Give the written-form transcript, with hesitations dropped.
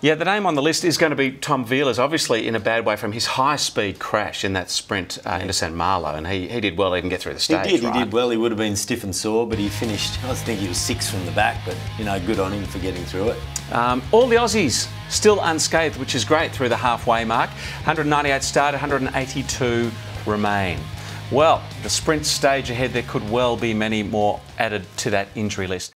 Yeah, the name on the list is going to be Tom Vielas, obviously in a bad way from his high-speed crash in that sprint into St Malo, and he did well even get through the stage. He did well. He would have been stiff and sore, but he finished, I think he was 6 from the back, but, you know, good on him for getting through it. All the Aussies still unscathed, which is great through the halfway mark. 198 started, 182 remain. Well, the sprint stage ahead, there could well be many more added to that injury list.